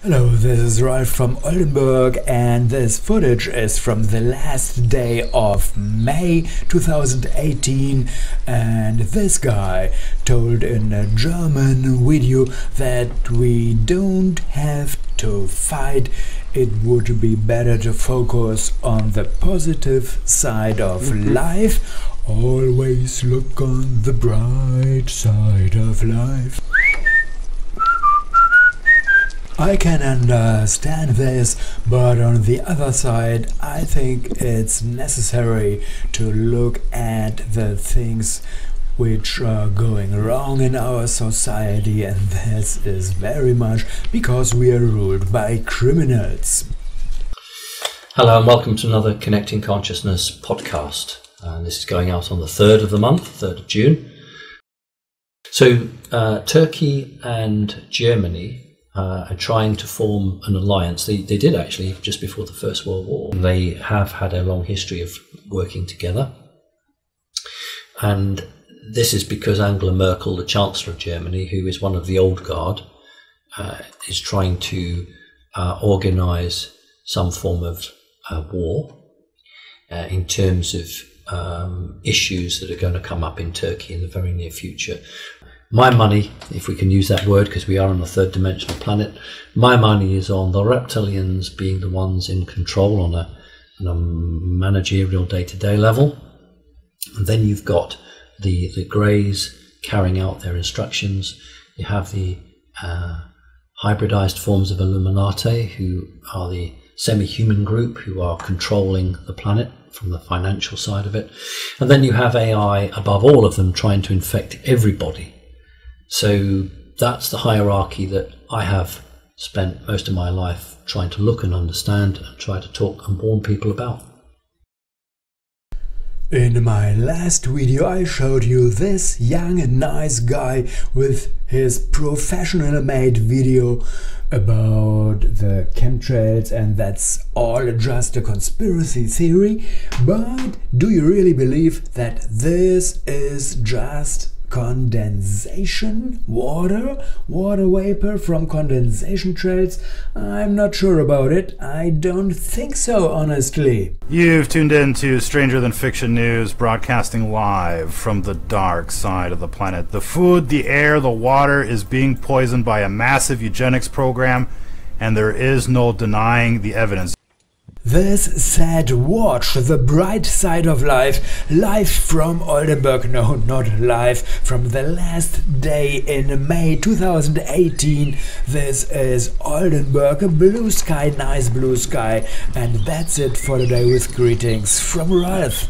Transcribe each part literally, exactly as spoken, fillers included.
Hello, this is Ralph from Oldenburg, and this footage is from the last day of May two thousand eighteen, and this guy told in a German video that we don't have to fight. It would be better to focus on the positive side of mm-hmm. life. Always look on the bright side of life. I can understand this, but on the other side, I think it's necessary to look at the things which are going wrong in our society, and this is very much because we are ruled by criminals. Hello and welcome to another Connecting Consciousness podcast. Uh, this is going out on the third of the month, third of June. So uh, Turkey and Germany Uh, are trying to form an alliance. They, they did actually just before the First World War. They have had a long history of working together. And this is because Angela Merkel, the Chancellor of Germany, who is one of the old guard, uh, is trying to uh, organise some form of uh, war uh, in terms of um, issues that are going to come up in Turkey in the very near future. My money, if we can use that word, because we are on a third dimensional planet, my money is on the reptilians being the ones in control on a, on a managerial day-to-day level. And then you've got the, the greys carrying out their instructions. You have the uh, hybridized forms of Illuminati, who are the semi-human group who are controlling the planet from the financial side of it. And then you have A I above all of them trying to infect everybody. So that's the hierarchy that I have spent most of my life trying to look and understand and try to talk and warn people about. In my last video I showed you this young and nice guy with his professional made video about the chemtrails, and that's all just a conspiracy theory. But do you really believe that this is just condensation, water, water vapor from condensation trails? I'm not sure about it. I don't think so, honestly. You've tuned in to Stranger Than Fiction News, broadcasting live from the dark side of the planet. The food, the air, the water is being poisoned by a massive eugenics program, and there is no denying the evidence. This said, watch the bright side of life, live from Oldenburg, no, not live, from the last day in May two thousand eighteen. This is Oldenburg, a blue sky, nice blue sky, and that's it for today with greetings from Ralph.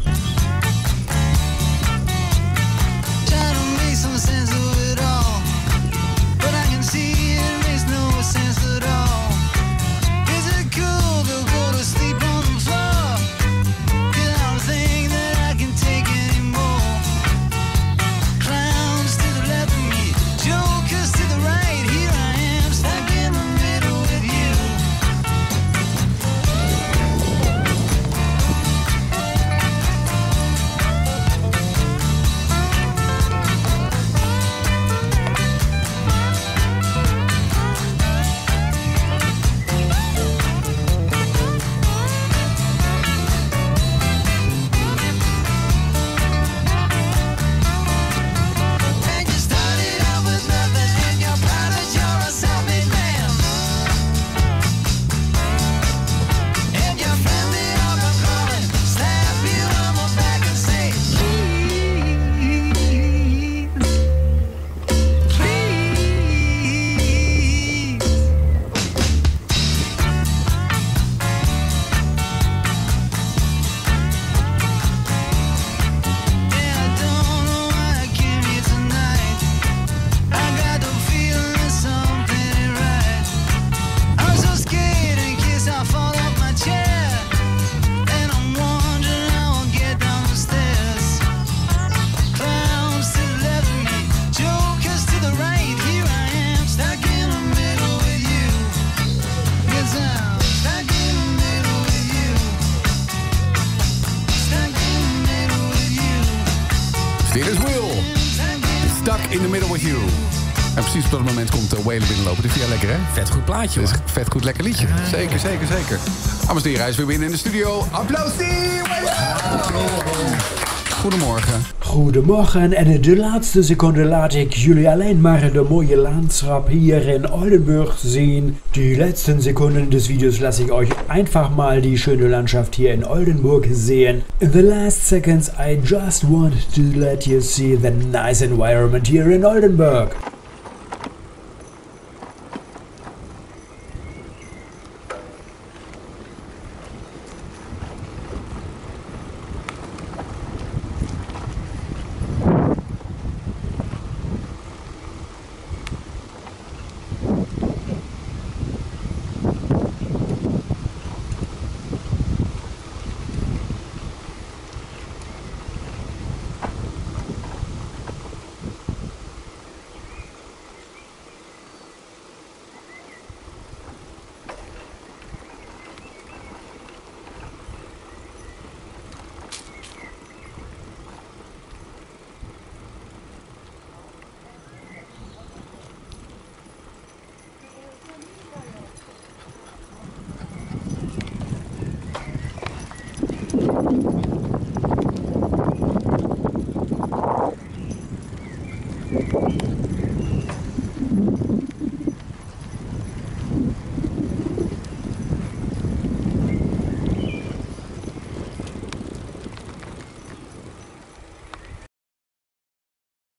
Steer's wheel is stuck in the middle with you. En precies op dat moment komt uh, Waylon binnenlopen. Dus vind jij lekker, hè? Vet goed plaatje, Het hoor. is een vet goed lekker liedje. Zeker, zeker, zeker. Dames en heren, hij is weer binnen in de studio. Applausie! Goedemorgen. Goedemorgen en in de laatste seconde laat ik jullie alleen maar de mooie landschap hier in Oldenburg zien. Die letzten Sekunden des Videos lasse ich euch einfach mal die schöne Landschaft hier in Oldenburg sehen. In the last seconds I just want to let you see the nice environment here in Oldenburg.